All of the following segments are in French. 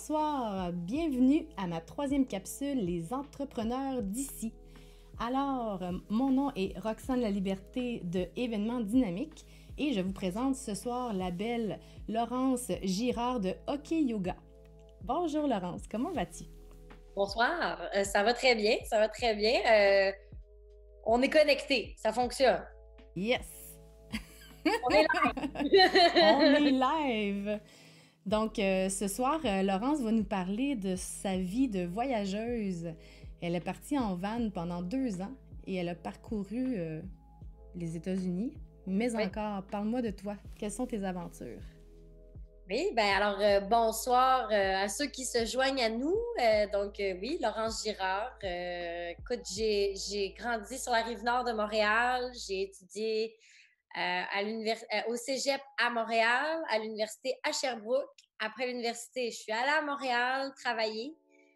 Bonsoir, bienvenue à ma troisième capsule, les entrepreneurs d'ici. Alors, mon nom est Roxane Laliberté de Événements Dynamiques et je vous présente ce soir la belle Laurence Girard de Hockey Yoga. Bonjour Laurence, comment vas-tu? Bonsoir, ça va très bien, ça va très bien. On est connectés, ça fonctionne. Yes! On est On est live! live! Donc, ce soir, Laurence va nous parler de sa vie de voyageuse. Elle est partie en van pendant 2 ans et elle a parcouru les États-Unis. Mais Oui, encore, parle-moi de toi. Quelles sont tes aventures? oui, bonsoir à ceux qui se joignent à nous. Oui, Laurence Girard. Écoute, j'ai grandi sur la rive nord de Montréal. J'ai étudié au Cégep à Montréal, à l'université à Sherbrooke. Après l'université, je suis allée à Montréal travailler.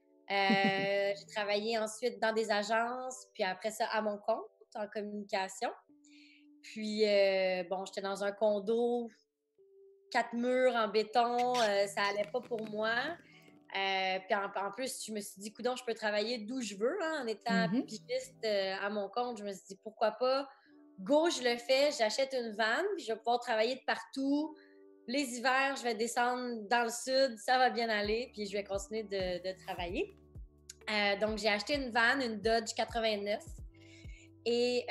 J'ai travaillé ensuite dans des agences, puis après ça, à mon compte, en communication. Puis, j'étais dans un condo, 4 murs en béton, ça allait pas pour moi. Puis en plus, je me suis dit, coudonc, je peux travailler d'où je veux, hein, en étant Mhm. pigiste à mon compte. Je me suis dit, pourquoi pas? Go, je le fais, j'achète une van, puis je vais pouvoir travailler de partout. Les hivers, je vais descendre dans le sud, ça va bien aller, puis je vais continuer de travailler. Donc, j'ai acheté une van, une Dodge 89. Et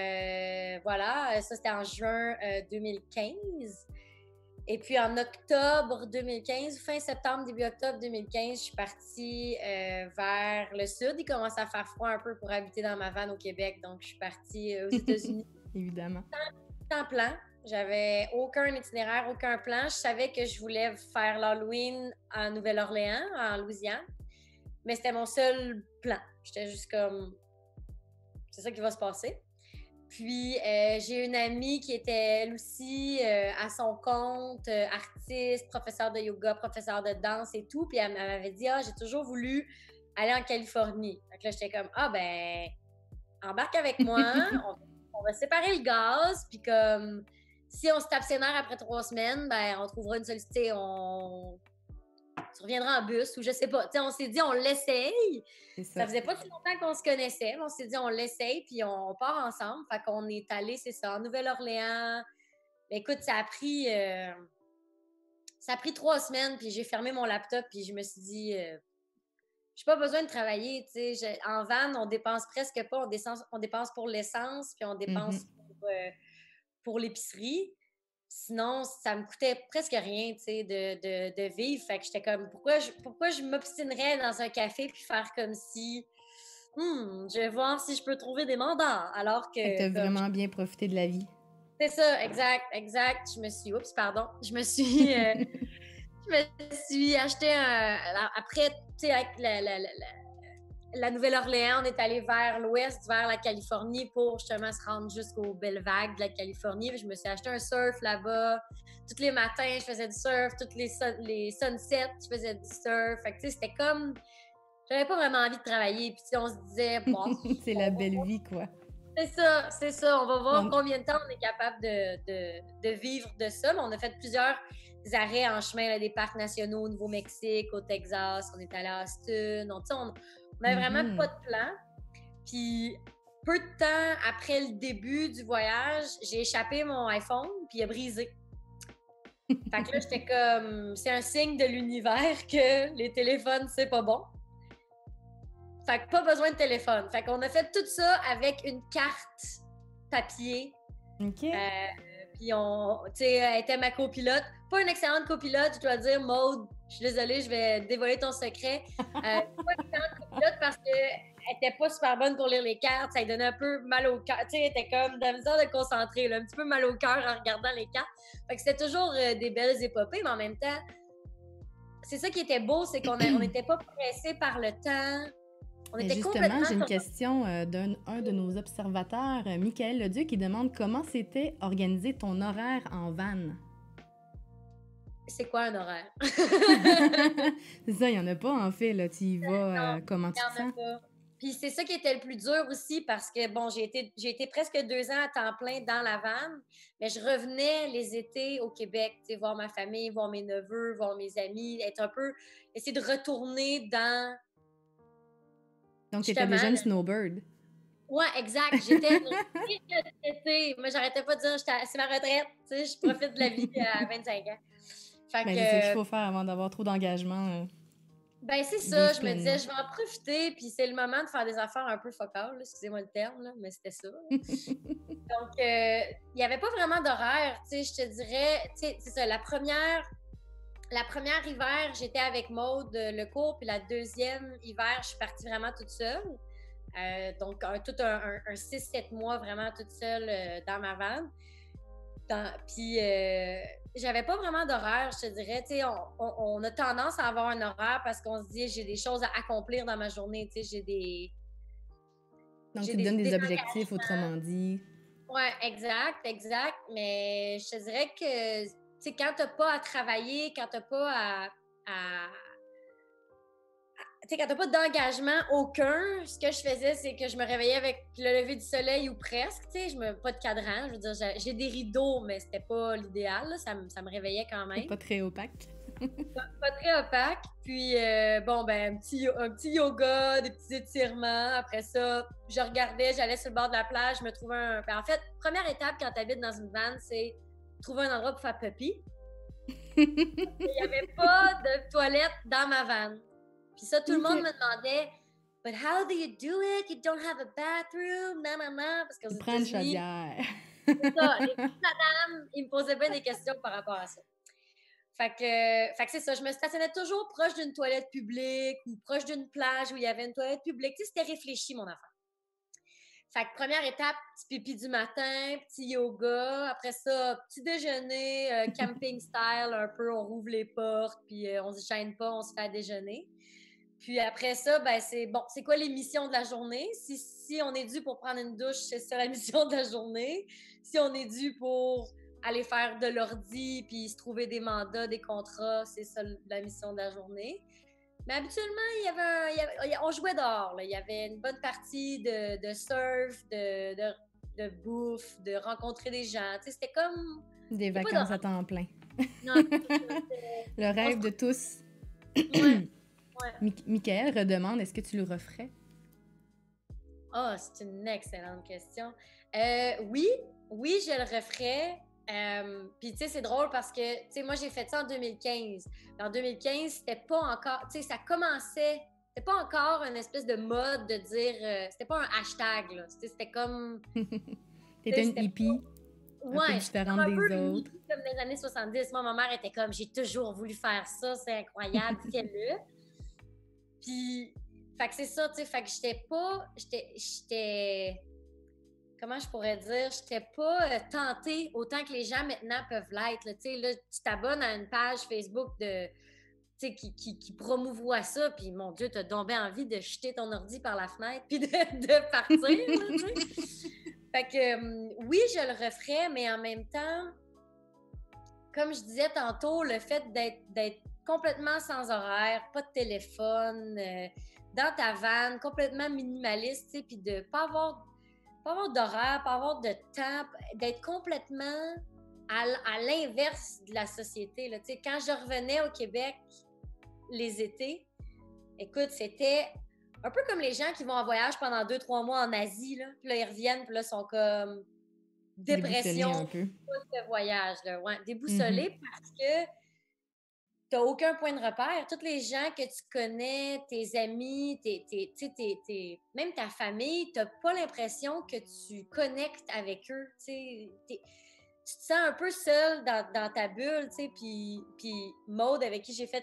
voilà, ça c'était en juin 2015. Et puis en octobre 2015, fin septembre, début octobre 2015, je suis partie vers le sud. Il commence à faire froid un peu pour habiter dans ma van au Québec. Donc, je suis partie aux États-Unis. Évidemment. Sans plan. J'avais aucun itinéraire, aucun plan. Je savais que je voulais faire l'Halloween en Nouvelle-Orléans, en Louisiane. Mais c'était mon seul plan. J'étais juste comme, c'est ça qui va se passer. Puis, j'ai une amie qui était, elle aussi, à son compte, artiste, professeure de yoga, professeure de danse et tout. Puis, elle m'avait dit, j'ai toujours voulu aller en Californie. Donc là, j'étais comme, embarque avec moi, on va séparer le gaz. Puis, comme, si on se tape ses nerfs après 3 semaines, on trouvera une solution. Tu reviendras en bus ou je sais pas. Tu sais, on s'est dit, on l'essaye. C'est Ça ça. faisait pas si longtemps qu'on se connaissait. On s'est dit, on l'essaye, puis on part ensemble. Fait qu'on est allé, c'est ça, en Nouvelle-Orléans. Mais écoute, ça a pris 3 semaines, puis j'ai fermé mon laptop, puis je me suis dit, j'ai pas besoin de travailler, tu sais. En van, on dépense presque pas. On dépense pour l'essence, puis on dépense Mhm. pour l'épicerie. Sinon, ça me coûtait presque rien, tu sais, de vivre. Fait que j'étais comme, pourquoi je m'obstinerais dans un café puis faire comme si, je vais voir si je peux trouver des mandats. Alors Fait que que, t'as comme, vraiment bien profité de la vie. c'est ça, exact, exact. Oups, pardon. Je me suis acheté après, tu sais, avec la Nouvelle-Orléans, on est allé vers l'ouest, vers la Californie pour justement se rendre jusqu'aux belles vagues de la Californie. Je me suis acheté un surf là-bas. Tous les matins, je faisais du surf. Les sunsets, je faisais du surf. Fait que, tu sais, c'était comme... J'avais pas vraiment envie de travailler. Puis, tu sais, on se disait, bon, C'est la belle vie, quoi. c'est ça. On va voir On- combien de temps on est capable de vivre de ça. Mais on a fait plusieurs arrêts en chemin, là, des parcs nationaux au Nouveau-Mexique, au Texas. On est allé à Austin. On n'avait vraiment pas Mhm. de plan. Puis, peu de temps après le début du voyage, j'ai échappé mon iPhone, puis il a brisé. Fait que là, j'étais comme, c'est un signe de l'univers que les téléphones, c'est pas bon. Fait que pas besoin de téléphone. Fait qu'on a fait tout ça avec une carte papier. OK. Puis tu sais, elle était ma copilote. Pas une excellente copilote, je dois dire, Maude. Je suis désolée, je vais dévoiler ton secret. Pas une excellente copilote parce qu'elle était pas super bonne pour lire les cartes. Ça lui donnait un peu mal au cœur. Tu sais, elle était comme de la misère de concentrer, là, un petit peu mal au cœur en regardant les cartes. Fait que c'était toujours des belles épopées, mais en même temps, c'est ça qui était beau, c'est qu'on n'était pas pressé par le temps. On Mais était justement, complètement j'ai une comme... question d'un de nos observateurs, Michael Leduc, qui demande comment c'était organiser ton horaire en van. C'est quoi un horaire? C'est ça, il n'y en a pas en fait, là. Tu y vas, Non, comment il tu n'y te en a sens? pas. Puis c'est ça qui était le plus dur aussi parce que, bon, j'ai été presque 2 ans à temps plein dans la vanne, mais je revenais les étés au Québec, tu sais, voir ma famille, voir mes neveux, voir mes amis, être un peu, essayer de retourner dans, Donc, tu étais justement, déjà une snowbird. ouais, exact. J'étais été, mais j'arrêtais pas de dire, c'est ma retraite, tu sais, je profite de la vie à 25 ans. Fait Ben, c'est ça qu'il que, faut faire avant d'avoir trop d'engagement. ben c'est ça, Vivre je me disais, pleinement. je vais en profiter, puis c'est le moment de faire des affaires un peu focales, là, excusez-moi le terme, là, mais c'était ça. Donc, il n'y avait pas vraiment d'horaire, tu sais, je te dirais, tu sais, c'est ça, la première hiver, j'étais avec Maude le cours, puis la deuxième hiver, je suis partie vraiment toute seule. Donc, tout un 6-7 mois vraiment toute seule dans ma vanne. Puis, j'avais pas vraiment d'horaire, je te dirais. Tu sais, on a tendance à avoir un horaire parce qu'on se dit, j'ai des choses à accomplir dans ma journée. Tu sais, Donc, j'ai tu te donnes des engagements. objectifs, autrement dit. Ouais, exact, exact. Mais je te dirais que, tu sais, quand t'as pas à travailler, quand t'as pas tu sais, quand t'as pas d'engagement aucun, ce que je faisais, c'est que je me réveillais avec le lever du soleil ou presque, tu sais, pas de cadran, je veux dire, j'ai des rideaux, mais c'était pas l'idéal, là, ça me réveillait quand C'est même. pas très opaque. Pas très opaque, puis bon, ben, un petit yoga, des petits étirements, après ça, je regardais, j'allais sur le bord de la plage, je me trouvais en fait, première étape quand t'habites dans une van, c'est trouver un endroit pour faire pipi. Il y avait pas de toilette dans ma van. Puis ça, tout le monde me demandait, But how do you do it? You don't have a bathroom? Nanana. Parce qu'aux Tu prends une États-Unis, chaudière. c'est ça. Les petites madames, ils me posaient bien des questions par rapport à ça. Fait que c'est ça. Je me stationnais toujours proche d'une toilette publique ou proche d'une plage où il y avait une toilette publique. Tu sais, c'était réfléchi, mon affaire. Fait que première étape, petit pipi du matin, petit yoga. Après ça, petit déjeuner, camping style, un peu, on rouvre les portes, puis on se gêne pas, on se fait à déjeuner. Puis après ça, ben c'est bon, c'est quoi les missions de la journée? Si on est dû pour prendre une douche, c'est ça la mission de la journée. Si on est dû pour aller faire de l'ordi puis se trouver des mandats, des contrats, c'est ça la mission de la journée. Mais habituellement, on jouait dehors. Là. Il y avait une bonne partie de surf, de bouffe, de rencontrer des gens. Tu sais, c'était comme... Des vacances à temps plein. Non, Le rêve de tous. Ouais. Ouais. Michael redemande, est-ce que tu le referais? Ah, c'est une excellente question. Oui, je le referais. Puis, tu sais, c'est drôle parce que, tu sais, moi, j'ai fait ça en 2015. En 2015, c'était pas encore, tu sais, ça commençait, c'était pas encore une espèce de mode de dire, c'était pas un hashtag, là. C'était comme... T'étais une hippie, un peu Ouais, différente un des peu une autres. hippie comme dans les années 70. Moi, ma mère était comme, j'ai toujours voulu faire ça, c'est incroyable, fais-le. Puis, fait que c'est ça, tu sais, fait que j'étais, comment je pourrais dire, j'étais pas tentée autant que les gens maintenant peuvent l'être, tu sais, là, tu t'abonnes à une page Facebook de, tu sais, qui promouvoit ça, puis mon Dieu, t'as donc bien envie de jeter ton ordi par la fenêtre, puis de partir, là, tu sais. Fait que, oui, je le referais, mais en même temps, comme je disais tantôt, le fait d'être complètement sans horaire, pas de téléphone, dans ta vanne, complètement minimaliste, tu sais, puis de pas avoir d'horaire, pas avoir de temps, d'être complètement à l'inverse de la société. Là. Tu sais, quand je revenais au Québec les étés, écoute, c'était un peu comme les gens qui vont en voyage pendant 2-3 mois en Asie, là, puis là, ils reviennent, puis là, ils sont comme dépression un peu. de voyage, là. Ouais, déboussolé parce que t'as aucun point de repère. Tous les gens que tu connais, tes amis, même ta famille, t'as pas l'impression que tu connectes avec eux. Tu te sens un peu seul dans ta bulle. Puis Maude, avec qui j'ai fait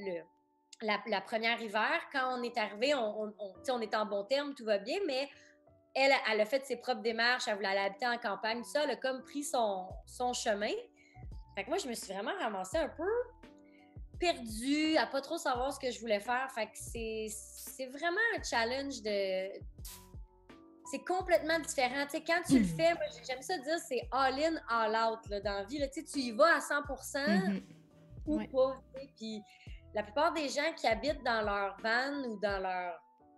la première hiver, quand on est arrivé, on est en bon terme, tout va bien, mais elle a fait ses propres démarches, elle voulait aller habiter en campagne, tout ça, elle a comme pris son chemin. Fait que moi, je me suis vraiment ramassée un peu perdue, à pas trop savoir ce que je voulais faire. Fait que c'est vraiment un challenge de... C'est complètement différent. Tu sais, quand tu le fais, moi, j'aime ça dire, c'est all-in, all-out là, dans la vie. Là. Tu sais, tu y vas à 100% ou pas. Tu sais. Puis la plupart des gens qui habitent dans leur van ou dans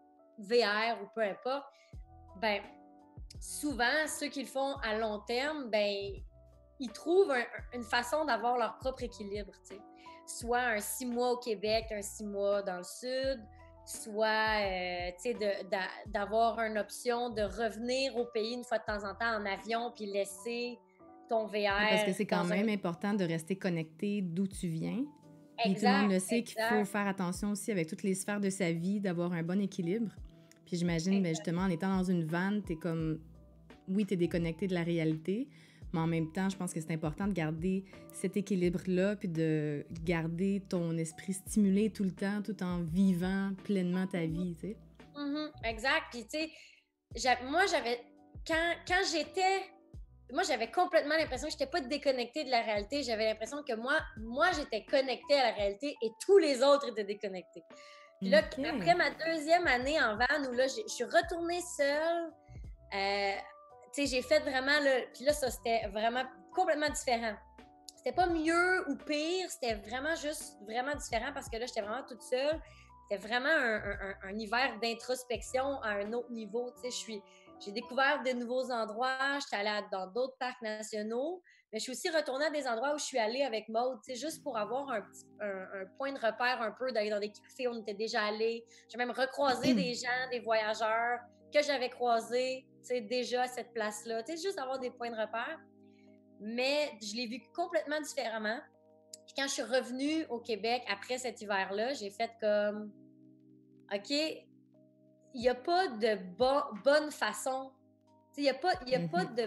VR ou peu importe, ben souvent, ceux qui le font à long terme, ben ils trouvent une façon d'avoir leur propre équilibre, tu sais. Soit un 6 mois au Québec, un 6 mois dans le Sud, soit, tu sais, d'avoir une option de revenir au pays une fois de temps en temps en avion puis laisser ton VR Parce que c'est quand dans un... même important de rester connecté d'où tu viens. Puis tout le monde Exact, le sait qu'il faut exact, faire attention aussi avec toutes les sphères de sa vie, d'avoir un bon équilibre. Puis j'imagine, ben, justement, en étant dans une vanne, t'es comme... Oui, t'es déconnecté de la réalité, mais en même temps, je pense que c'est important de garder cet équilibre-là, puis de garder ton esprit stimulé tout le temps, tout en vivant pleinement ta vie, tu sais. exact. Puis, tu sais, moi, j'avais... Quand j'étais... Moi, j'avais complètement l'impression que je n'étais pas déconnectée de la réalité. J'avais l'impression que moi, j'étais connectée à la réalité et tous les autres étaient déconnectés. Puis là, après ma 2e année en van, où là, je suis retournée seule, tu sais, j'ai fait vraiment puis là, ça, c'était vraiment complètement différent. C'était pas mieux ou pire, c'était vraiment juste vraiment différent parce que là, j'étais vraiment toute seule. C'était vraiment un hiver d'introspection à un autre niveau. Tu sais, j'ai découvert de nouveaux endroits, j'étais allée dans d'autres parcs nationaux, mais je suis aussi retournée à des endroits où je suis allée avec Maude, tu sais, juste pour avoir un point de repère un peu, d'aller dans des cafés où on était déjà allés. J'ai même recroisé des gens, des voyageurs que j'avais croisés, tu sais, déjà à cette place-là. Tu sais, juste avoir des points de repère. Mais je l'ai vécu complètement différemment. Puis quand je suis revenue au Québec après cet hiver-là, j'ai fait comme, OK, il n'y a pas de bonne façon. Il n'y a pas de...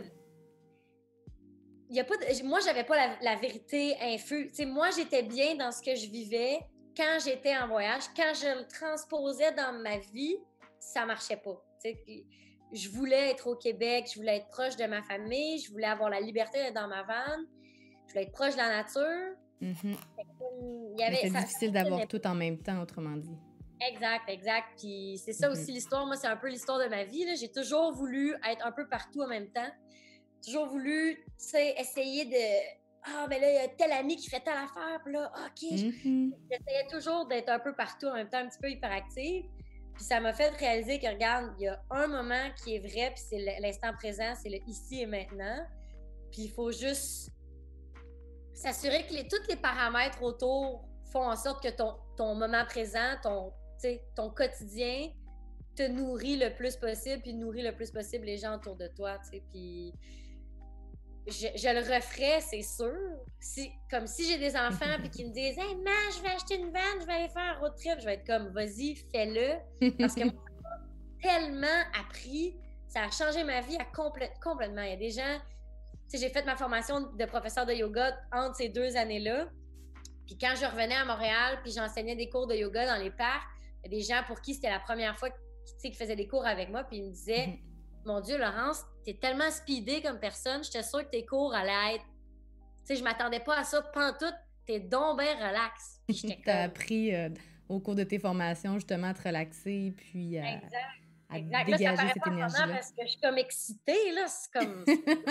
Moi, j'avais pas la vérité infuse. Moi, j'étais bien dans ce que je vivais quand j'étais en voyage. Quand je le transposais dans ma vie, ça marchait pas. T'sais. Je voulais être au Québec, je voulais être proche de ma famille, je voulais avoir la liberté d'être dans ma vanne, je voulais être proche de la nature. Mais c'est difficile d'avoir tout en même temps, autrement dit. Exact. Puis c'est ça aussi l'histoire. Moi, c'est un peu l'histoire de ma vie. Là. J'ai toujours voulu être un peu partout en même temps. Toujours voulu, tu sais, essayer de... Ah, mais là, il y a tel ami qui fait telle affaire, puis là, OK. J'essayais toujours d'être un peu partout en même temps, un petit peu hyperactive. Puis ça m'a fait réaliser que, regarde, il y a un moment qui est vrai, puis c'est l'instant présent, c'est le ici et maintenant. Puis il faut juste s'assurer que tous les paramètres autour font en sorte que ton moment présent, ton quotidien te nourrit le plus possible, puis nourrit le plus possible les gens autour de toi, tu sais. Puis je le referais, c'est sûr. Comme si j'ai des enfants puis qui me disent « Hey, ma, je vais acheter une vanne, je vais aller faire un road trip. » Je vais être comme « Vas-y, fais-le. » Parce que moi, ça m'a tellement appris. Ça a changé ma vie complètement. Il y a des gens... Tu sais, j'ai fait ma formation de professeur de yoga entre ces 2 années-là. Puis quand je revenais à Montréal puis j'enseignais des cours de yoga dans les parcs, il y a des gens pour qui c'était la première fois qu'ils faisaient des cours avec moi puis ils me disaient Mon Dieu, Laurence, t'es tellement speedée comme personne, j'étais sûre que tes cours allaient être... Tu sais, je m'attendais pas à ça pantoute, t'es donc bien relax. Puis j'étais T'as appris au cours de tes formations, justement, à te relaxer, puis à dégager là, cette énergie-là. Parce que je suis comme excitée, là, c'est comme...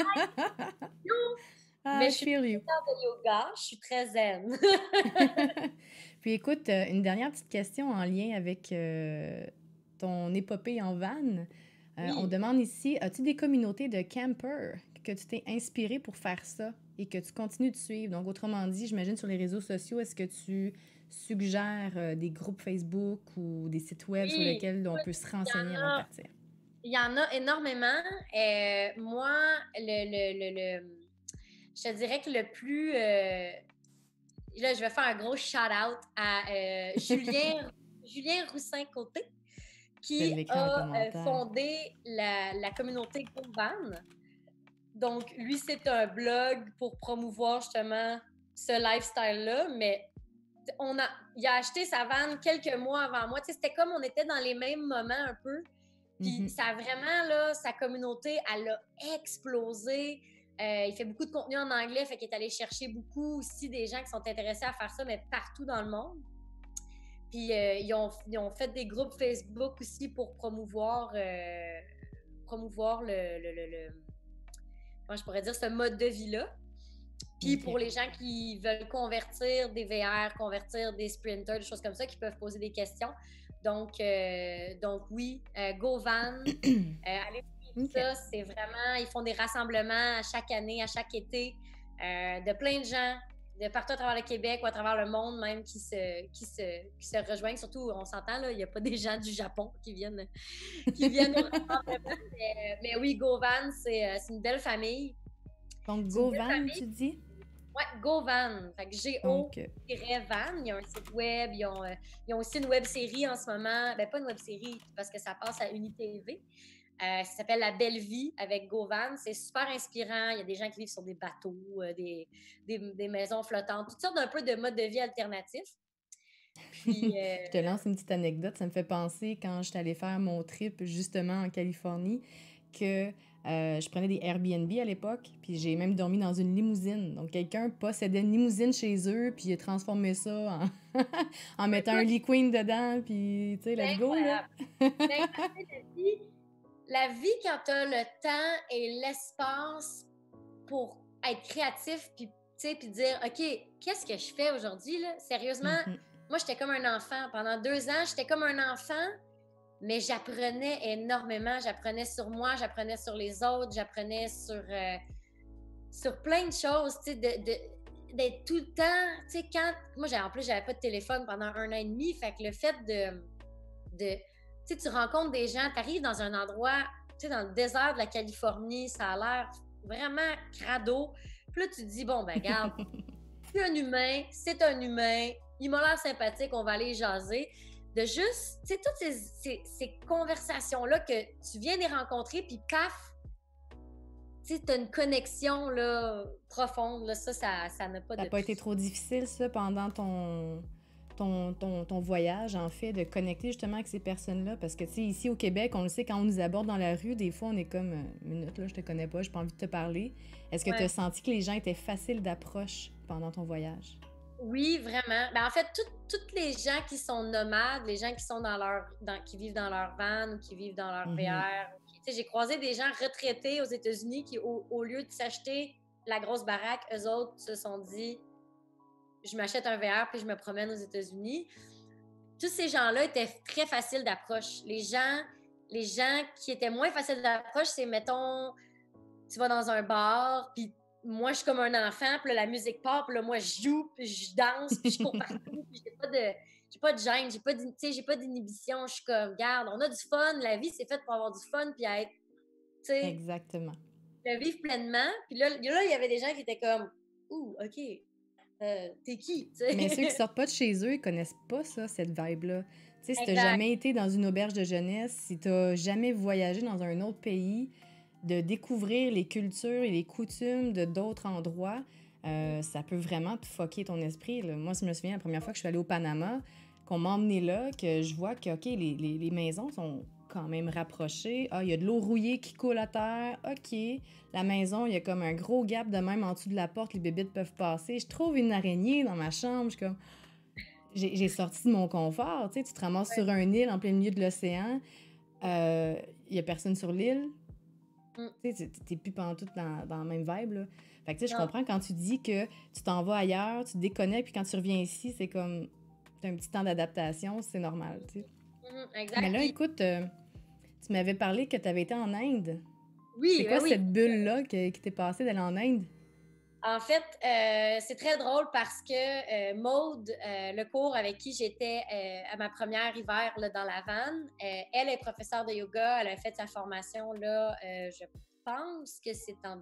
Mais je suis professeure de yoga, je suis très zen. Puis écoute, une dernière petite question en lien avec ton épopée en van. On demande ici, as-tu des communautés de campers que tu t'es inspiré pour faire ça et que tu continues de suivre? Donc, autrement dit, j'imagine sur les réseaux sociaux, est-ce que tu suggères des groupes Facebook ou des sites web sur lesquels on peut se renseigner avant de partir? Il y en a énormément. Moi, je te dirais que le plus... là, je vais faire un gros shout-out à Julien Roussin-Côté, qui a fondé la communauté Van. Donc, lui, c'est un blog pour promouvoir justement ce lifestyle-là, mais il a acheté sa van quelques mois avant moi. Tu sais, c'était comme on était dans les mêmes moments un peu. Puis ça a vraiment, là, sa communauté, elle a explosé. Il fait beaucoup de contenu en anglais, fait qu'il est allé chercher beaucoup aussi des gens qui sont intéressés à faire ça, mais partout dans le monde. Puis ils ont fait des groupes Facebook aussi pour promouvoir comment je pourrais dire, ce mode de vie-là. Puis pour les gens qui veulent convertir des VR, convertir des sprinters, des choses comme ça, qui peuvent poser des questions, Donc oui, GoVan, allez suivre OK. ça, c'est vraiment, ils font des rassemblements à chaque année, à chaque été, de plein de gens de partout à travers le Québec ou à travers le monde même qui se rejoignent. Surtout, on s'entend, là, il n'y a pas des gens du Japon qui viennent au rassemblement. Mais oui, GoVan, c'est une belle famille. Donc, C'est une belle GoVan, famille. tu dis? Ouais, GoVan. Fait que Donc, Go-Van. Il y a un site web. Ils ont aussi une web série en ce moment. Ben, pas une web série parce que ça passe à UniTV. Ça s'appelle La Belle Vie avec GoVan. C'est super inspirant. Il y a des gens qui vivent sur des bateaux, des maisons flottantes, toutes sortes d'un peu de modes de vie alternatifs. Puis, je te lance une petite anecdote. Ça me fait penser quand j'étais allée faire mon trip justement en Californie que je prenais des Airbnb à l'époque, puis j'ai même dormi dans une limousine. Donc, quelqu'un possédait une limousine chez eux, puis il a transformé ça en mettant un lit queen dedans, puis tu sais, c'est let's go, là! incroyable. C'est incroyable. La vie, quand tu as le temps et l'espace pour être créatif, puis dire, OK, qu'est-ce que je fais aujourd'hui, là? Sérieusement, Mhm. moi, j'étais comme un enfant. Pendant 2 ans, j'étais comme un enfant, mais j'apprenais énormément. J'apprenais sur moi, j'apprenais sur les autres, j'apprenais sur plein de choses, d'être tout le temps, moi, en plus, j'avais pas de téléphone pendant 1 an et demi, fait que le fait tu rencontres des gens, tu arrives dans un endroit, dans le désert de la Californie, ça a l'air vraiment crado. Puis là, tu te dis, bon, ben, regarde, c'est un humain, il m'a l'air sympathique, on va aller jaser. De juste, toutes ces conversations-là que tu viens de rencontrer, puis paf, tu as une connexion là, profonde. Là, ça n'a pas Ça n'a de pas été prix. trop difficile, ça, pendant ton voyage, en fait, de connecter justement avec ces personnes-là? Parce que, tu sais, ici au Québec, on le sait, quand on nous aborde dans la rue, des fois, on est comme, minute, là, je te connais pas, j'ai pas envie de te parler. Est-ce que tu as Ouais. senti que les gens étaient faciles d'approche pendant ton voyage? Oui, vraiment. Ben, en fait, toutes les gens qui sont nomades, les gens qui sont qui vivent dans leur van ou qui vivent dans leur Mhm. VR, j'ai croisé des gens retraités aux États-Unis qui, au lieu de s'acheter la grosse baraque, eux autres se sont dit, je m'achète un VR puis je me promène aux États-Unis. Tous ces gens-là étaient très faciles d'approche. Les gens qui étaient moins faciles d'approche, c'est, mettons, tu vas dans un bar, puis moi, je suis comme un enfant, puis là, la musique part, puis là, moi, je joue, puis je danse, puis je cours partout, puis j'ai pas de gêne, j'ai pas d'inhibition. Je suis comme, regarde, on a du fun, la vie, c'est faite pour avoir du fun, puis être, Exactement. le vivre pleinement. Puis là, il y avait des gens qui étaient comme, ouh, OK, t'es qui, Mais ceux qui sortent pas de chez eux, ils connaissent pas ça, cette vibe-là. Tu sais, si t'as Exact. jamais été dans une auberge de jeunesse, si t'as jamais voyagé dans un autre pays, de découvrir les cultures et les coutumes de d'autres endroits, ça peut vraiment te fucker ton esprit, là. Moi, je me souviens la première fois que je suis allée au Panama, qu'on m'a emmenée là, que je vois que, OK, les maisons sont quand même rapprochées. Ah, il y a de l'eau rouillée qui coule à terre. OK. La maison, il y a comme un gros gap de même en dessous de la porte, les bébites peuvent passer. Je trouve une araignée dans ma chambre. Je suis comme... J'ai sorti de mon confort. Tu sais, tu te ramasses sur un île en plein milieu de l'océan. Il y a personne sur l'île. Mm. Tu sais, t'es plus pantoute dans la même vibe, là. Fait que, tu sais, je Non. comprends quand tu dis que tu t'en vas ailleurs, tu te déconnectes, puis quand tu reviens ici, c'est comme... T'as un petit temps d'adaptation, c'est normal, tu sais. Exact. Mais là, Puis, écoute, tu m'avais parlé que tu avais été en Inde. oui, C'est ben quoi oui. cette bulle-là qui t'est passée d'aller en Inde? En fait, c'est très drôle parce que Maude, le cours avec qui j'étais à ma première hiver là, dans la vanne, elle est professeure de yoga. Elle a fait sa formation là, je pense que c'est en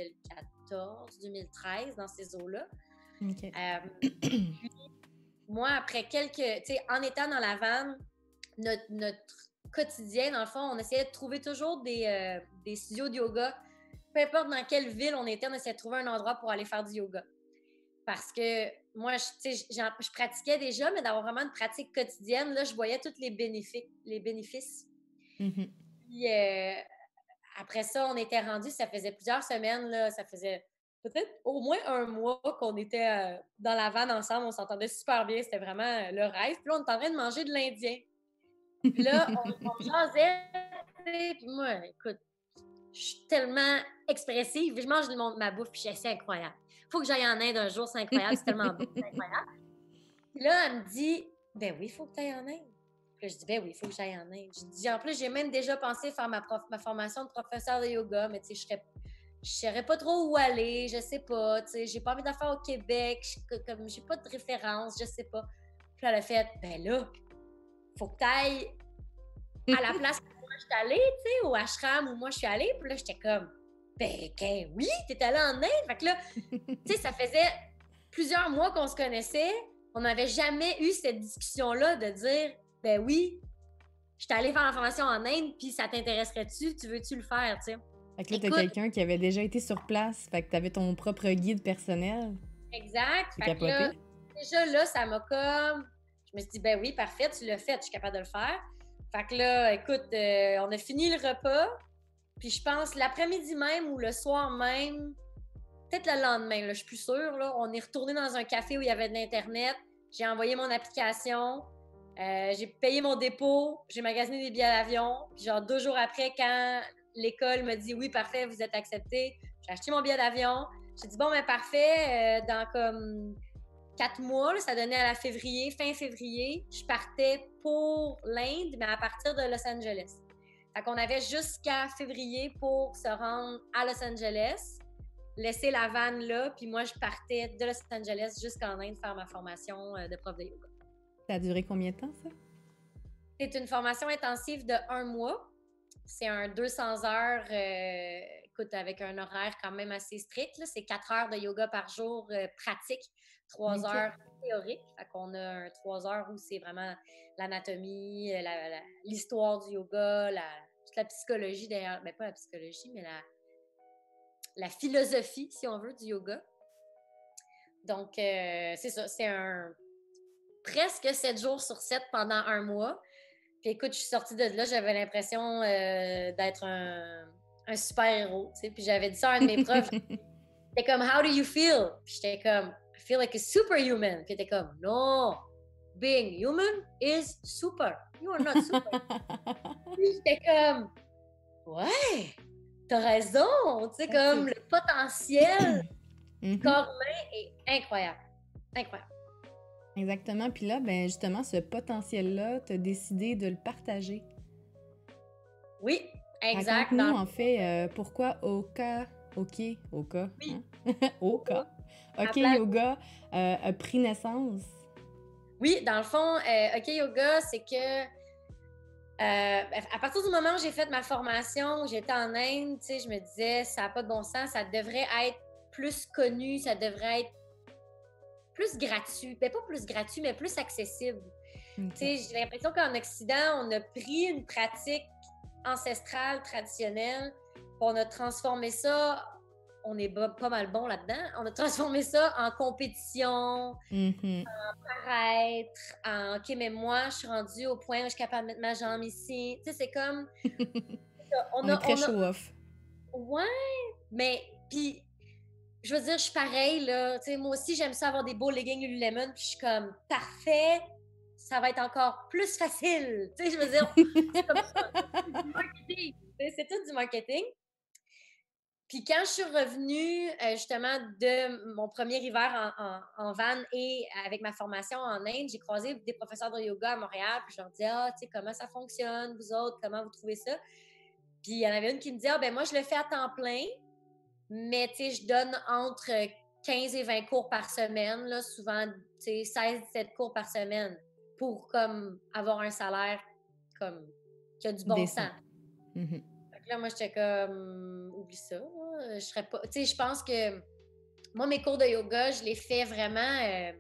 2014-2013, dans ces eaux-là. OK. Puis, moi, après en étant dans la vanne, notre quotidien, dans le fond, on essayait de trouver toujours des studios de yoga. Peu importe dans quelle ville on était, on essayait de trouver un endroit pour aller faire du yoga. Parce que moi, je pratiquais déjà, mais d'avoir vraiment une pratique quotidienne, là, je voyais tous les bénéfices. Mhm. Puis après ça, on était rendus, ça faisait plusieurs semaines, là, ça faisait peut-être au moins 1 mois qu'on était dans la vanne ensemble, on s'entendait super bien, c'était vraiment le rêve. Puis là, on était en train de manger de l'Indien. Puis là, on jasait, puis moi, écoute, je suis tellement expressive. Je mange ma bouffe, puis c'est incroyable. Faut que j'aille en Inde un jour, c'est incroyable, c'est tellement beau, c'est incroyable. Puis là, elle me dit, ben oui, il faut que tu ailles en Inde. Puis là, je dis, ben oui, il faut que j'aille en Inde. Je dis, en plus, j'ai même déjà pensé faire ma formation de professeur de yoga, mais tu sais, je saurais pas trop où aller, je sais pas, tu sais, j'ai pas envie d'en faire au Québec, comme j'ai pas de référence, je sais pas. Puis là, elle a fait, ben là, faut que t'ailles à la place où moi je suis allée, tu sais, au ashram où moi je suis allée. Puis là, j'étais comme, ben oui, t'es allée en Inde. Fait que là, tu sais, ça faisait plusieurs mois qu'on se connaissait. On n'avait jamais eu cette discussion-là de dire, ben oui, je suis allée faire la formation en Inde, puis ça t'intéresserait-tu? Tu veux-tu le faire, tu sais? Fait que là, t'as Écoute, quelqu'un qui avait déjà été sur place, fait que t'avais ton propre guide personnel. exact. C'est Fait que là, capoté. déjà là, ça m'a comme... Je me suis dit, ben oui, parfait, tu l'as fait, je suis capable de le faire. Fait que là, écoute, on a fini le repas, puis je pense l'après-midi même ou le soir même, peut-être le lendemain, là, je suis plus sûre, là, on est retourné dans un café où il y avait de l'Internet, j'ai envoyé mon application, j'ai payé mon dépôt, j'ai magasiné des billets d'avion, puis genre 2 jours après, quand l'école m'a dit « Oui, parfait, vous êtes accepté », j'ai acheté mon billet d'avion, j'ai dit « Bon, ben parfait, dans comme 4 mois, là, ça donnait à la février, fin février, je partais pour l'Inde, mais à partir de Los Angeles. » Fait qu'on avait jusqu'à février pour se rendre à Los Angeles, laisser la van là, puis moi, je partais de Los Angeles jusqu'en Inde faire ma formation de prof de yoga. Ça a duré combien de temps, ça? C'est une formation intensive de 1 mois. C'est un 200 heures, écoute, avec un horaire quand même assez strict. Là. C'est 4 heures de yoga par jour pratique, 3 Ok. heures théoriques. Fait qu'on a 3 heures où c'est vraiment l'anatomie, l'histoire du yoga, toute la psychologie d'ailleurs. Ben, pas la psychologie, mais la philosophie, si on veut, du yoga. Donc, c'est ça, c'est presque 7 jours sur 7 pendant 1 mois. Puis écoute, je suis sortie de là, j'avais l'impression d'être un super-héros, tu sais. Puis j'avais dit ça à un de mes profs, j'étais comme « How do you feel? » Puis j'étais comme « I feel like a superhuman. » Puis il était comme « No, being human is super. You are not super. » Puis j'étais comme « Ouais, t'as raison. » Tu sais, comme le potentiel du corps humain est incroyable. Incroyable. Exactement. Puis là, ben justement, ce potentiel-là, tu as décidé de le partager. Oui, exact. Raconte-nous, en fait, pourquoi Oka, Oui. hein? Oka, OK place- Yoga a pris naissance. Oui, dans le fond, OK Yoga, c'est que à partir du moment où j'ai fait ma formation, où j'étais en Inde, tu sais, je me disais, ça n'a pas de bon sens, ça devrait être plus connu, ça devrait être plus gratuit. Ben, pas plus gratuit, mais plus accessible. Ok. Tu sais, j'ai l'impression qu'en Occident, on a pris une pratique ancestrale, traditionnelle, puis on a transformé ça, on est pas mal bon là-dedans, on a transformé ça en compétition, Mhm. paraître, en OK, mais moi, je suis rendue au point où je suis capable de mettre ma jambe ici. Tu sais, c'est comme. On est très show-off. Ouais, mais puis, je veux dire, je suis pareille, là. Tu sais, moi aussi, j'aime ça avoir des beaux leggings Lululemon, puis je suis comme, parfait, ça va être encore plus facile. Tu sais, je veux dire, c'est comme ça. C'est du marketing. C'est tout du marketing. Puis quand je suis revenue justement de mon premier hiver en van et avec ma formation en Inde, j'ai croisé des professeurs de yoga à Montréal, puis je leur dis « Ah, tu sais, comment ça fonctionne, vous autres, comment vous trouvez ça? » Puis il y en avait une qui me dit « Ah, ben moi, je le fais à temps plein, mais tu sais, je donne entre 15 et 20 cours par semaine, là, souvent, tu sais, 16-17 cours par semaine pour comme avoir un salaire comme qui a du bon Décent. sens. » Mhm. Là, moi, j'étais comme, oublie ça. Je serais pas. Tu sais, je pense que moi, mes cours de yoga, je les fais vraiment.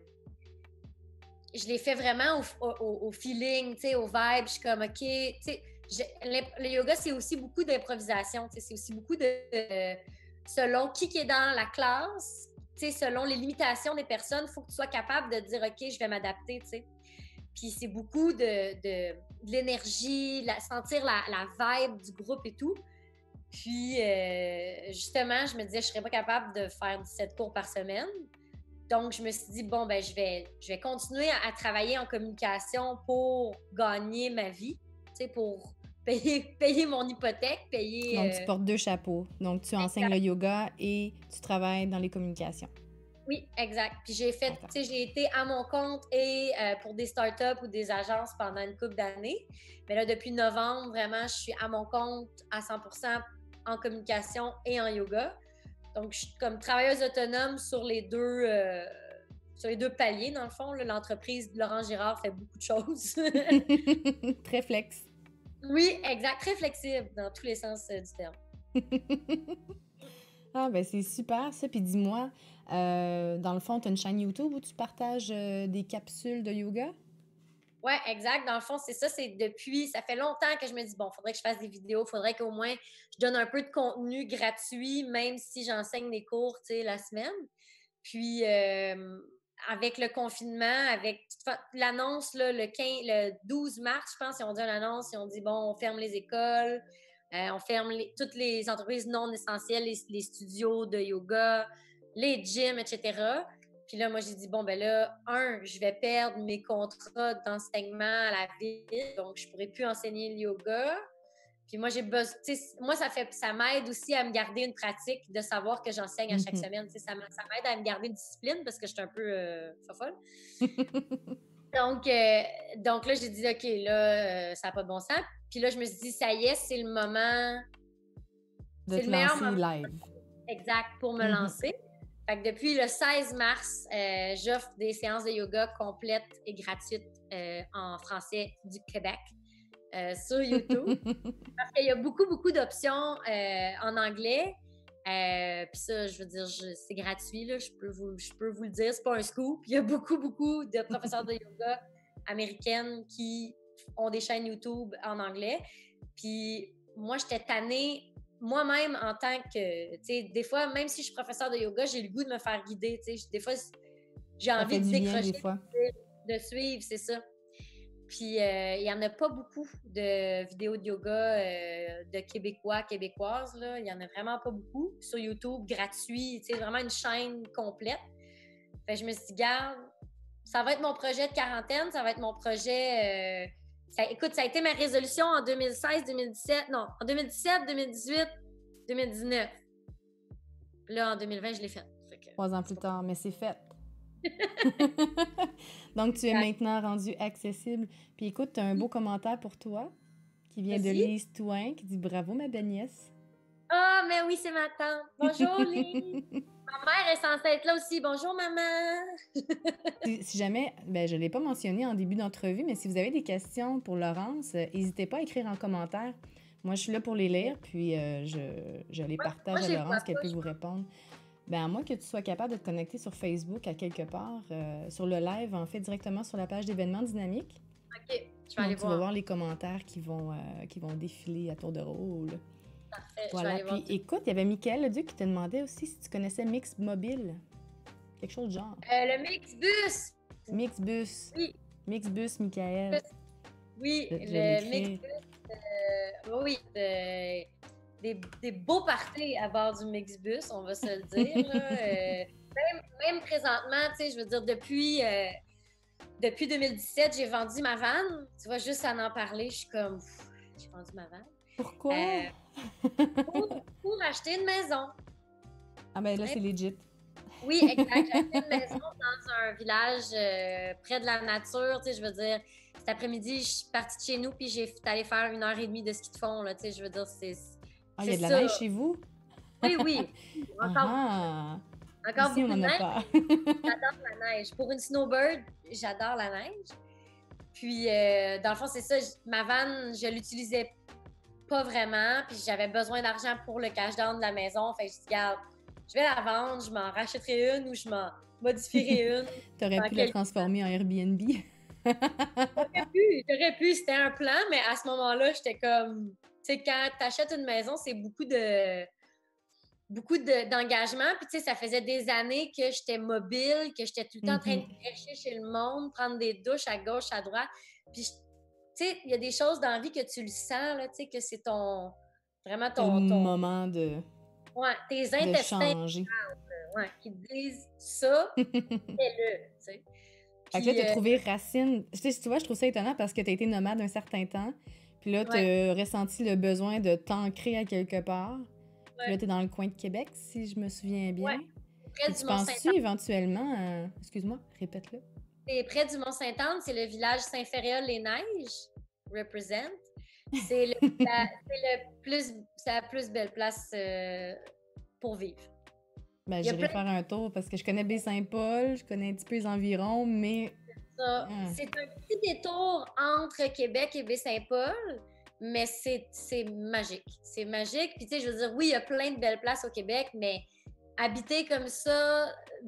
Je les fais vraiment au feeling, tu sais, au vibe. Je suis comme, OK. Tu sais, le yoga, c'est aussi beaucoup d'improvisation. Tu sais, c'est aussi beaucoup de. Selon qui est dans la classe, tu sais, selon les limitations des personnes, il faut que tu sois capable de dire, OK, je vais m'adapter, tu sais. Puis c'est beaucoup de l'énergie, sentir la vibe du groupe et tout. Puis, justement, je me disais, je ne serais pas capable de faire 17 cours par semaine. Donc, je me suis dit, bon, ben, je vais continuer à travailler en communication pour gagner ma vie, tu sais, pour payer mon hypothèque, Donc, tu portes 2 chapeaux. Donc, tu enseignes le yoga et tu travailles dans les communications. Oui, exact. Puis j'ai fait, D'accord. tu sais, j'ai été à mon compte et pour des startups ou des agences pendant une couple d'années. Mais là, depuis novembre, vraiment, je suis à mon compte à 100% en communication et en yoga. Donc, je suis comme travailleuse autonome sur les deux paliers, dans le fond. Là. L'entreprise de Laurent Girard fait beaucoup de choses. Très flex. Oui, exact. Très flexible dans tous les sens du terme. Ah, ben c'est super ça. Puis dis-moi, dans le fond, tu as une chaîne YouTube où tu partages des capsules de yoga? Oui, exact. Dans le fond, c'est ça. Ça fait longtemps que je me dis, bon, il faudrait que je fasse des vidéos, il faudrait qu'au moins je donne un peu de contenu gratuit, même si j'enseigne des cours, tu sais, la semaine. Puis, avec le confinement, avec l'annonce, là, le 12 mars, je pense, ils ont dit une annonce, ils ont dit, bon, on ferme les écoles, on ferme toutes les entreprises non essentielles, les studios de yoga, les gyms, etc. Puis là, moi, j'ai dit, bon, ben là, je vais perdre mes contrats d'enseignement à la ville, donc je ne pourrai plus enseigner le yoga. Puis moi, j'ai besoin, moi, ça m'aide aussi à me garder une pratique de savoir que j'enseigne à chaque Mhm. semaine. Ça m'aide à me garder une discipline parce que je suis un peu folle. Donc là, j'ai dit, OK, là, ça n'a pas de bon sens. Puis là, je me suis dit, ça y est, c'est le moment, De c'est te le meilleur lancer moment live. exact pour me Mhm. lancer. Fait que depuis le 16 mars, j'offre des séances de yoga complètes et gratuites en français du Québec sur YouTube. Parce qu'il y a beaucoup, beaucoup d'options en anglais. Puis ça, je veux dire, c'est gratuit, là, je peux vous le dire, c'est pas un scoop. Il y a beaucoup, beaucoup de professeurs de yoga américaines qui ont des chaînes YouTube en anglais. Puis moi, j'étais tannée moi-même en tant que, tu sais, des fois, même si je suis professeure de yoga, j'ai le goût de me faire guider, tu sais. Des fois, j'ai Ça envie fait de du bien des décrocher, fois. de suivre, c'est ça. Puis, il n'y en a pas beaucoup de vidéos de yoga de Québécois, Québécoises. Là. Il n'y en a vraiment pas beaucoup. Sur YouTube, gratuit, tu sais, vraiment une chaîne complète. Fait que je me suis dit, garde, ça va être mon projet de quarantaine, ça va être mon projet. Écoute, ça a été ma résolution en 2016, 2017, non, en 2017, 2018, 2019. Puis là, en 2020, je l'ai faite. 3 ans plus tard, mais c'est fait. Donc, tu es maintenant rendu accessible. Puis écoute, tu as un beau commentaire pour toi qui vient de Vas-y. Lise Touin qui dit « Bravo, ma belle nièce ». Ah, mais oui, c'est ma tante. Bonjour, Lise. Ma mère est censée être là aussi. Bonjour, maman. Si jamais, ben je ne l'ai pas mentionné en début d'entrevue, mais si vous avez des questions pour Laurence, n'hésitez pas à écrire en commentaire. Moi, je suis là pour les lire, puis je les partage Moi, à je les vois Laurence, qu'elle pas. peut vous répondre. Ben, à moins que tu sois capable de te connecter sur Facebook à quelque part, sur le live, en fait, directement sur la page d'événements dynamiques. OK, je vais aller Donc, tu vas voir. voir les commentaires qui vont défiler à tour de rôle. Parfait, je vais Voilà. aller voir Puis, tout. écoute, il y avait Mickaël Leduc qui te demandait aussi si tu connaissais Mix Mobile. Quelque chose de genre. Le Mixbus. Mixbus. Oui, Mixbus, Mickaël. oui, Je vais le l'écrire. Mixbus. Oui, des beaux parties à bord du Mixbus, on va se le dire. Là. Même présentement, tu sais, je veux dire, depuis 2017, j'ai vendu ma vanne. Tu vois, juste à en parler, je suis comme, j'ai vendu ma vanne. Pourquoi? Pour acheter une maison. Ah ben là, c'est legit. Oui, exact. J'ai acheté une maison dans un village près de la nature. Tu sais, je veux dire, cet après-midi, je suis partie de chez nous puis j'ai allé faire 1 heure et demie de ski de fond. Là, tu sais, je veux dire, Ah, il y a de la ça. neige chez vous? Oui, oui. Encore Ici, on beaucoup de n'en a neige. pas. J'adore la neige. Pour une snowbird, j'adore la neige. Puis, dans le fond, c'est ça. Ma vanne, je l'utilisais pas vraiment. Puis, j'avais besoin d'argent pour le cash down de la maison. Fait que je dis, regarde, je vais la vendre, je m'en rachèterai une ou je m'en modifierai une. T'aurais pu la transformer en Airbnb. J'aurais pu, c'était un plan, mais à ce moment-là, j'étais comme, tu sais, quand t'achètes une maison, c'est beaucoup d'engagement. Puis, tu sais, ça faisait des années que j'étais mobile, que j'étais tout le temps en train de chercher chez le monde, prendre des douches à gauche, à droite. Puis, tu sais, il y a des choses dans la vie que tu le sens, là, tu sais, que c'est vraiment C'est le moment de tes intestins changer. qui te disent ça, fais-le, tu sais. Fait que là, t'as trouvé racine. Tu sais, tu vois, je trouve ça étonnant parce que t'as été nomade un certain temps. Puis là, t'as ressenti le besoin de t'ancrer à quelque part. Puis là, t'es dans le coin de Québec, si je me souviens bien. près Puis du tu penses-tu Mont-Saint-Anne. excuse-moi, répète-le. C'est près du Mont-Saint-Anne, c'est le village Saint-Féréol-les-Neiges, represent. C'est c'est la plus belle place pour vivre. Ben, Il y a j'irai plein faire un tour parce que je connais Baie-Saint-Paul, je connais un petit peu les environs, mais... de ça. C'est un petit détour entre Québec et Baie-Saint-Paul, mais c'est magique. C'est magique. Puis tu sais, je veux dire, oui, il y a plein de belles places au Québec, mais habiter comme ça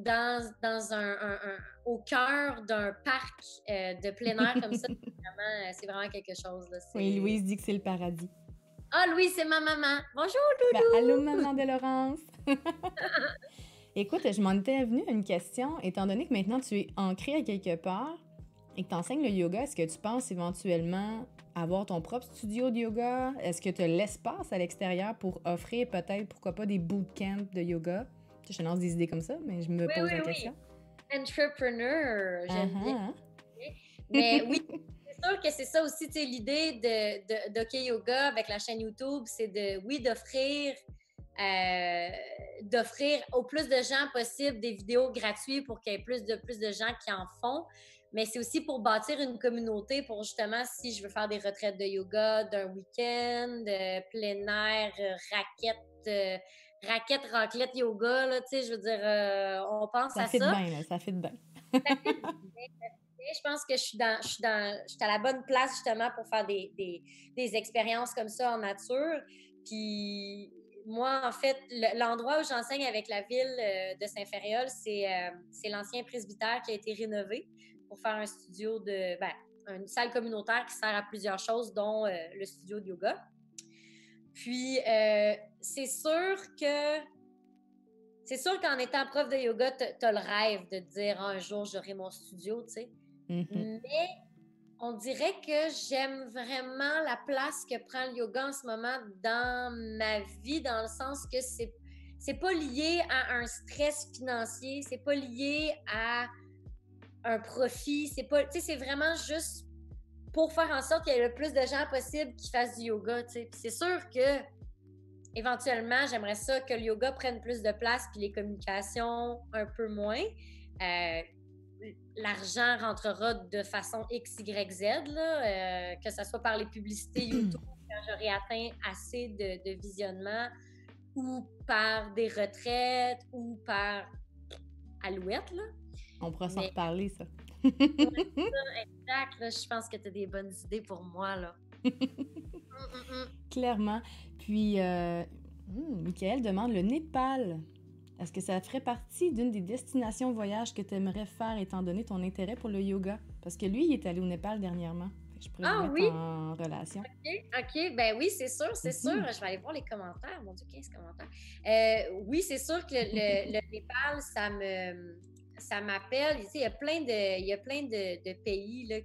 au cœur d'un parc de plein air comme ça, c'est vraiment quelque chose. Là. Oui, Louise dit que c'est le paradis. Ah, Louise, c'est ma maman. Bonjour, Ben, Loulou! allô, maman de Laurence! Écoute, je m'en étais venue à une question. Étant donné que maintenant tu es ancrée à quelque part et que tu enseignes le yoga, est-ce que tu penses éventuellement avoir ton propre studio de yoga? Est-ce que tu as l'espace à l'extérieur pour offrir peut-être, pourquoi pas, des bootcamps de yoga? Je te lance des idées comme ça, mais je me pose la question. Entrepreneur, j'aime bien. Hein? Mais oui, c'est sûr que c'est ça aussi, tu sais, l'idée d'OK Yoga avec la chaîne YouTube, c'est d'offrir au plus de gens possible des vidéos gratuites pour qu'il y ait plus de gens qui en font. Mais c'est aussi pour bâtir une communauté pour justement, si je veux faire des retraites de yoga d'un week-end, plein air, raquette, raclette yoga, là, tu sais, je veux dire, on pense Ça à fit ça. bien, là, ça fit bien. Je pense que je suis à la bonne place justement pour faire des expériences comme ça en nature. Puis moi, en fait, l'endroit où j'enseigne avec la ville de Saint-Féréol, c'est l'ancien presbytère qui a été rénové pour faire un studio une salle communautaire qui sert à plusieurs choses, dont le studio de yoga. Puis c'est sûr qu'en étant prof de yoga, t'as le rêve de te dire un jour j'aurai mon studio, tu sais. Mm-hmm. Mais on dirait que j'aime vraiment la place que prend le yoga en ce moment dans ma vie, dans le sens que c'est pas lié à un stress financier, c'est pas lié à un profit, c'est vraiment juste pour faire en sorte qu'il y ait le plus de gens possible qui fassent du yoga, tu sais. Puis c'est sûr que éventuellement, j'aimerais ça que le yoga prenne plus de place puis les communications un peu moins. L'argent rentrera de façon X, Y, Z, là, que ce soit par les publicités YouTube quand j'aurai atteint assez de visionnement, ou par des retraites, ou par Alouette. Là. On pourra s'en reparler, ça. Exact. Là, je pense que tu as des bonnes idées pour moi. Là. Clairement. Puis, Michael demande le Népal. Est-ce que ça ferait partie d'une des destinations voyage que tu aimerais faire étant donné ton intérêt pour le yoga? Parce que lui, il est allé au Népal dernièrement. Je pourrais vous mettre en relation. OK. Ben oui, c'est sûr. Je vais aller voir les commentaires. Mon Dieu, 15 commentaires. Oui, c'est sûr que le Népal, ça m'appelle. Il y a plein de pays là,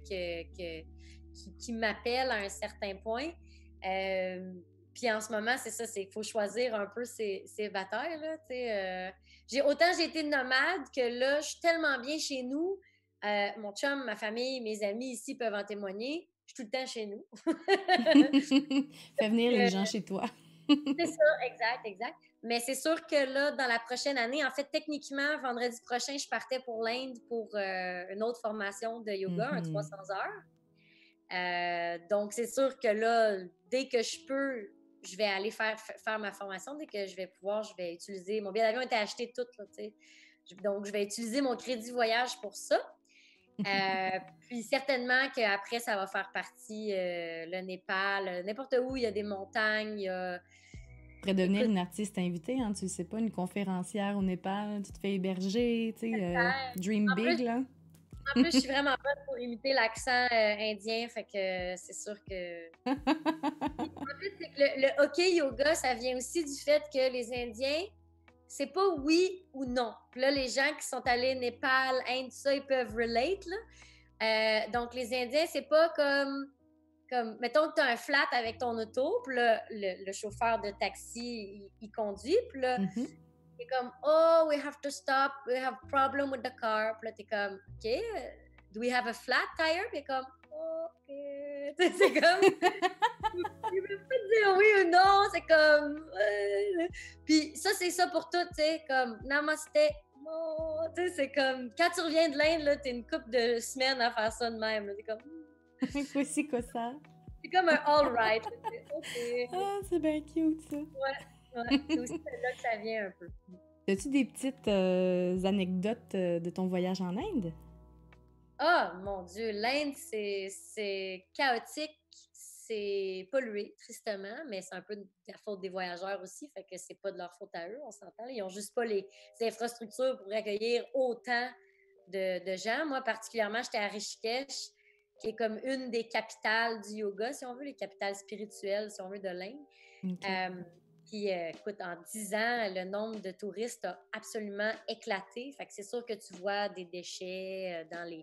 qui m'appellent à un certain point. Puis en ce moment, c'est ça, il faut choisir un peu ses batailles. Là, j'ai été nomade que là, je suis tellement bien chez nous. Mon chum, ma famille, mes amis ici peuvent en témoigner. Je suis tout le temps chez nous. Fais venir les gens chez toi. C'est ça, exact. Mais c'est sûr que là, dans la prochaine année, en fait, techniquement, vendredi prochain, je partais pour l'Inde pour une autre formation de yoga, un 300 heures. Donc, c'est sûr que là, dès que je peux, je vais aller faire ma formation. Dès que je vais pouvoir, je vais utiliser... Mon billet d'avion était acheté tout, là, tu sais. Donc, je vais utiliser mon crédit voyage pour ça. Puis certainement qu'après, ça va faire partie le Népal, n'importe où, il y a des montagnes, il y a... Tu pourrais devenir une artiste invitée, hein, tu sais pas, une conférencière au Népal, tu te fais héberger, tu sais, dream big, là. En plus, je suis vraiment bonne pour imiter l'accent indien, fait que c'est sûr que... En fait, c'est que le hockey yoga, ça vient aussi du fait que les Indiens, c'est pas oui ou non. Puis là, les gens qui sont allés Népal, Inde, tout ça, ils peuvent relate, là. Donc, les Indiens, c'est pas comme mettons que tu as un flat avec ton auto, puis là, le chauffeur de taxi, il conduit, puis là, c'est comme, oh, we have to stop, we have a problem with the car. Puis là, t'es comme, OK, do we have a flat tire? Puis comme, OK. C'est comme, il veut pas te dire oui ou non, c'est comme, Puis ça, c'est ça pour tout, tu sais, comme, namaste, non! Tu sais, c'est comme, quand tu reviens de l'Inde, là, t'es une couple de semaines à faire ça de même. Là. T'es comme, Quoi quoi ça? c'est comme un all right. OK. Ah, c'est bien cute, ça. Ouais, c'est aussi de là que ça vient un peu. As-tu des petites anecdotes de ton voyage en Inde? Ah, mon Dieu, l'Inde, c'est chaotique, c'est pollué, tristement, mais c'est un peu de la faute des voyageurs aussi, fait que c'est pas de leur faute à eux, on s'entend. Ils ont juste pas les infrastructures pour accueillir autant de gens. Moi, particulièrement, j'étais à Rishikesh, qui est comme une des capitales du yoga, si on veut, les capitales spirituelles, si on veut, de l'Inde. Okay. Puis, écoute, en 10 ans, le nombre de touristes a absolument éclaté. Fait que c'est sûr que tu vois des déchets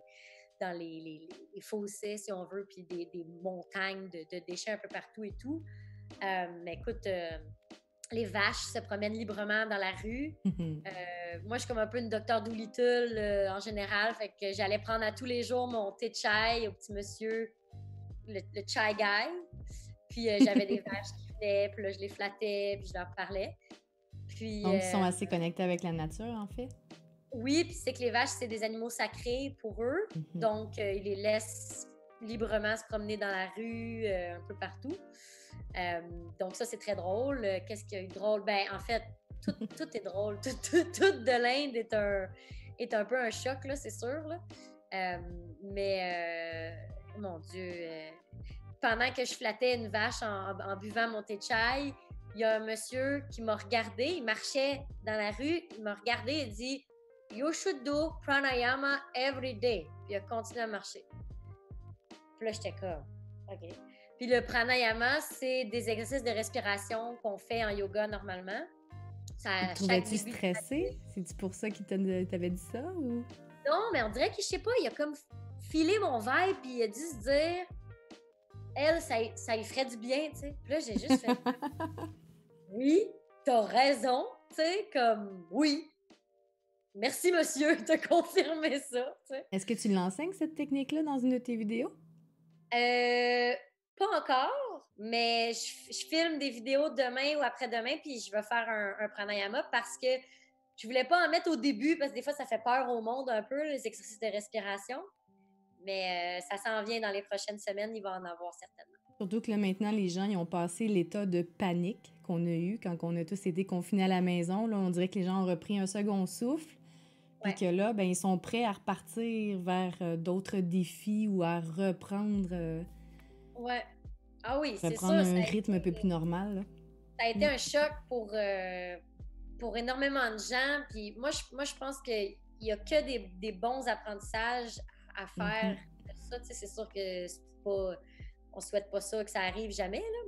dans les fossés, si on veut, puis des montagnes de déchets un peu partout et tout. Mais écoute, les vaches se promènent librement dans la rue. Moi, je suis comme un peu une docteur Doolittle en général. Fait que j'allais prendre à tous les jours mon thé de chai au petit monsieur, le chai guy. Puis j'avais des vaches qui venaient, puis là, je les flattais, puis je leur parlais. Puis, Donc, ils sont assez connectés avec la nature, en fait? oui, puis c'est que les vaches, c'est des animaux sacrés pour eux. Donc, ils les laissent librement se promener dans la rue, un peu partout. Donc, ça, c'est très drôle. Qu'est-ce qu'il y a eu de drôle? Ben, en fait, tout est drôle. Tout de l'Inde est un peu un choc, là, c'est sûr. Là. Mais, mon Dieu, pendant que je flattais une vache en buvant mon thé de chai, il y a un monsieur qui m'a regardé, il marchait dans la rue, il m'a regardé et dit « You should do pranayama every day ». Puis il a continué à marcher. Puis là, j'étais comme « OK ». Puis le pranayama, c'est des exercices de respiration qu'on fait en yoga normalement. Ça, trouvais-tu stressé? C'est-tu pour ça qu'il t'avait dit ça? Ou? Non, mais on dirait que, je sais pas, il a comme filé mon vibe, puis il a dû se dire elle, ça lui ferait du bien, tu sais. Puis là, j'ai juste fait oui, t'as raison, tu sais, comme oui. Merci, monsieur, de confirmer ça, tu sais. Est-ce que tu l'enseignes, cette technique-là, dans une de tes vidéos? Pas encore, mais je filme des vidéos demain ou après-demain, puis je vais faire un pranayama parce que je voulais pas en mettre au début, parce que des fois, ça fait peur au monde un peu, les exercices de respiration. Mais ça s'en vient dans les prochaines semaines, il va en avoir certainement. Surtout que là, maintenant, les gens, ils ont passé l'état de panique qu'on a eu quand on a tous été confinés à la maison. Là, on dirait que les gens ont repris un second souffle. Puis que là, ben, ils sont prêts à repartir vers d'autres défis ou à reprendre... Ouais. Ah oui, c'est sûr. Reprendre un rythme un peu plus normal. Là. Ça a été un choc pour énormément de gens. Puis moi, je pense qu'il n'y a que des bons apprentissages à faire de ça. Tu sais, c'est sûr que c'est pas... On souhaite pas ça, que ça arrive jamais, là,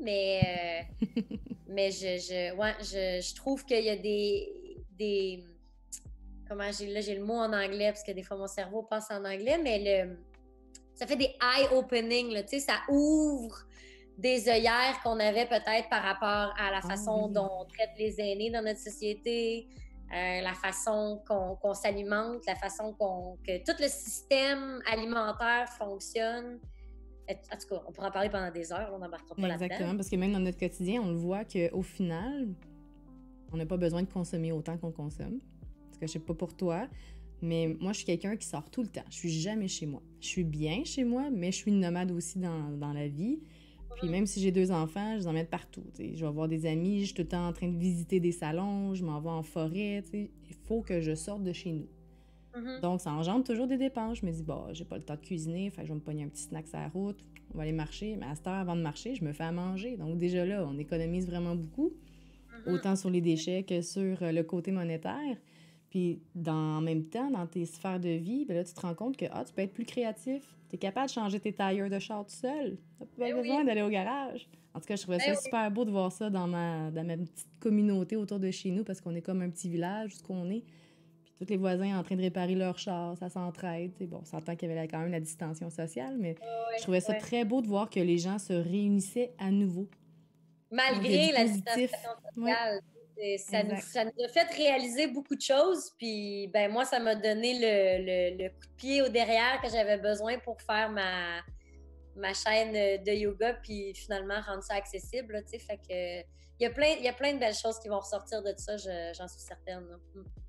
mais je trouve qu'il y a des comment j'ai le mot en anglais, parce que des fois, mon cerveau passe en anglais, mais ça fait des eye-opening, tu sais, ça ouvre des œillères qu'on avait peut-être par rapport à la façon dont on traite les aînés dans notre société, la façon qu'on s'alimente, la façon que tout le système alimentaire fonctionne. En tout cas, on pourra en parler pendant des heures, on n'embarquera pas là-dedans. Exactement, parce que même dans notre quotidien, on le voit qu'au final, on n'a pas besoin de consommer autant qu'on consomme. Parce que je sais pas pour toi, mais moi, je suis quelqu'un qui sort tout le temps. Je suis jamais chez moi. Je suis bien chez moi, mais je suis une nomade aussi dans la vie. Puis même si j'ai 2 enfants, je les emmène partout. T'sais. Je vais voir des amis, je suis tout le temps en train de visiter des salons, je m'en vais en forêt. T'sais. Il faut que je sorte de chez nous. Donc, ça engendre toujours des dépenses. Je me dis, bah, j'ai pas le temps de cuisiner, fait que je vais me pogner un petit snack sur la route, on va aller marcher. Mais à cette heure, avant de marcher, je me fais à manger. Donc, déjà là, on économise vraiment beaucoup, autant sur les déchets que sur le côté monétaire. Puis, en même temps, dans tes sphères de vie, ben là, tu te rends compte que tu peux être plus créatif. Tu es capable de changer tes tailleurs de char tout seul. Tu n'as pas besoin d'aller au garage. En tout cas, je trouvais ça super beau de voir ça dans ma petite communauté autour de chez nous, parce qu'on est comme un petit village, où on est. Tous les voisins en train de réparer leur char, ça s'entraide. Bon, on s'entend qu'il y avait quand même la distanciation sociale, mais je trouvais ça très beau de voir que les gens se réunissaient à nouveau. Malgré la distanciation sociale. Ça nous a fait réaliser beaucoup de choses. Puis, ben moi, ça m'a donné le coup de pied au derrière que j'avais besoin pour faire ma chaîne de yoga, puis finalement rendre ça accessible. Là, fait que, il y a plein de belles choses qui vont ressortir de ça, j'en suis certaine.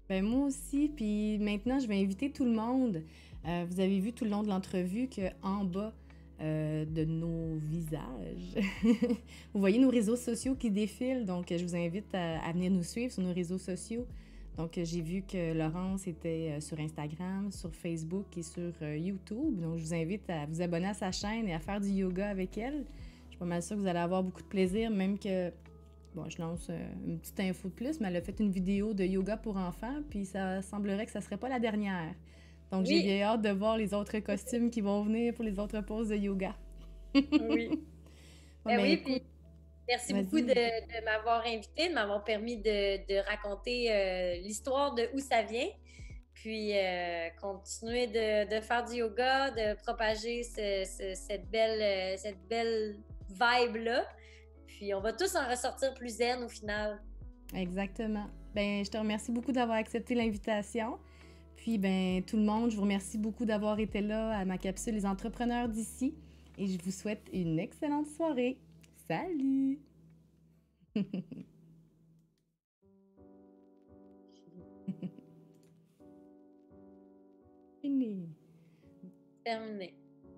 Ben moi aussi, puis maintenant, je vais inviter tout le monde. Vous avez vu tout le long de l'entrevue qu'en bas de nos visages, vous voyez nos réseaux sociaux qui défilent. Donc, je vous invite à venir nous suivre sur nos réseaux sociaux. Donc, j'ai vu que Laurence était sur Instagram, sur Facebook et sur YouTube. Donc, je vous invite à vous abonner à sa chaîne et à faire du yoga avec elle. Je suis pas mal sûre que vous allez avoir beaucoup de plaisir, même que bon, je lance une petite info de plus, mais elle a fait une vidéo de yoga pour enfants, puis ça semblerait que ça serait pas la dernière. Donc, j'ai Oui, bien hâte de voir les autres costumes qui vont venir pour les autres poses de yoga. oui. Bon, ben Oui, puis écoute, merci beaucoup vas-y. de m'avoir invité, de m'avoir permis de raconter l'histoire de où ça vient. Puis continuer de faire du yoga, de propager cette belle vibe-là. Puis on va tous en ressortir plus zen au final. Exactement. Ben, je te remercie beaucoup d'avoir accepté l'invitation. Puis, ben, tout le monde, je vous remercie beaucoup d'avoir été là à ma capsule Les entrepreneurs d'ici. Et je vous souhaite une excellente soirée. Salut! Fini. Terminé.